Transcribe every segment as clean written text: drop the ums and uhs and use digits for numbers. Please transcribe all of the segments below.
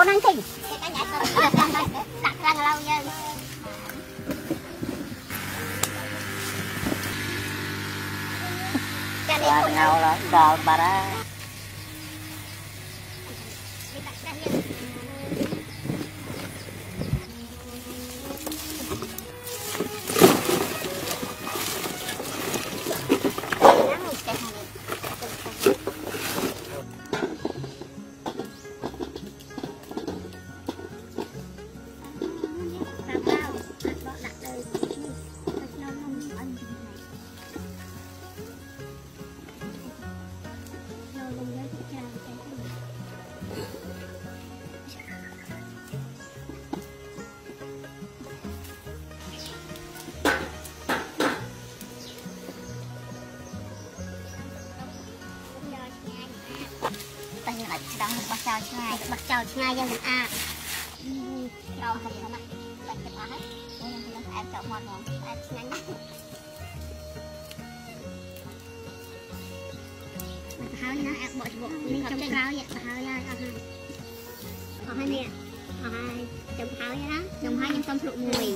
con anh thỉnh đặt răng lâu nhân ngầu lắm đào bà đã bắt chào ngay dân a rồi không có mặt bật cái hết em chọn một em nhanh háo nó em bỏ bộ mình trong háo vậy háo ra ở hai nè ở hai trong háo vậy đó trong hai nhân tôm rượu mùi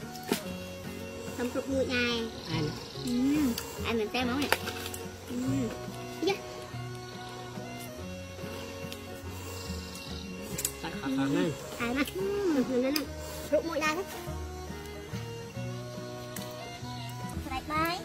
này anh mình tem món này rượu mùi đây đấy bye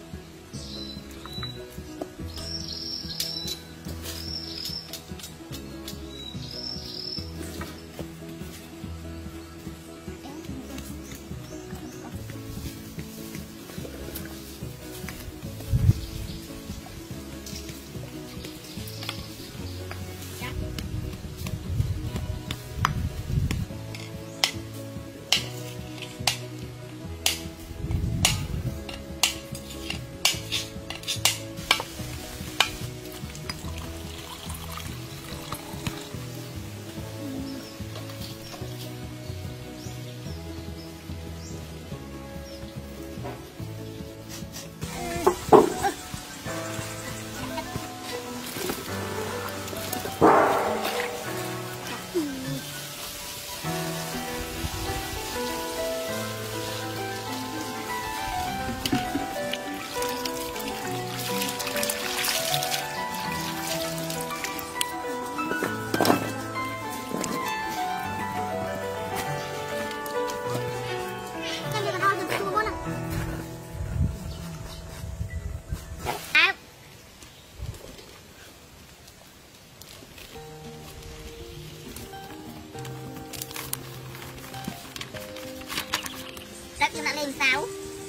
đất như đã lên sao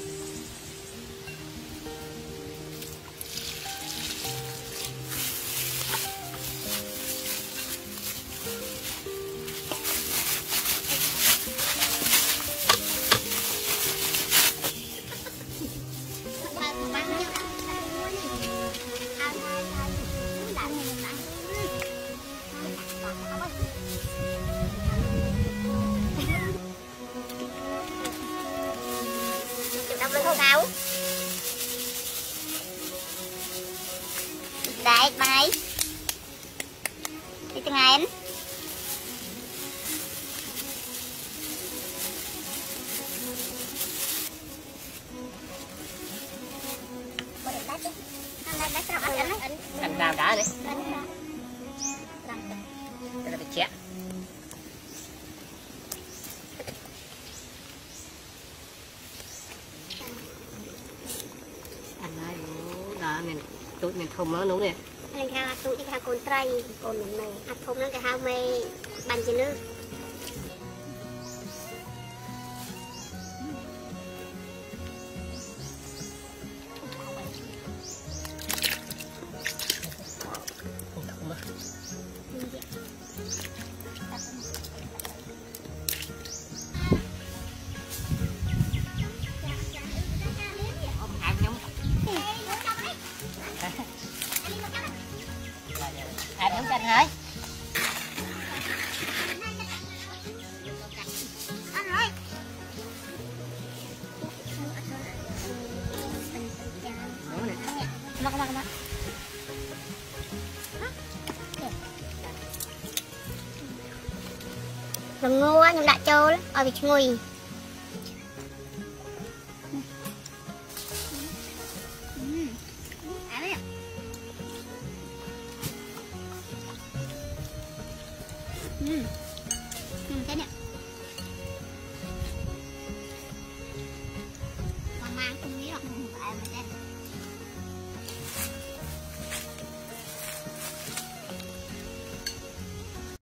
sao đấy bay đi từng ngày em anh làm đã đi đây là bị chết mình tụi mình thùng nó đúng nè anh ha tụi đi ha cồn trai cồn này ăn thùng nó cái hao mê bàn gì nữa Đúng chân rồi. Ăn rồi. Come on. Rồi ngô á, nhưng đã trâu á, ở bị ngùi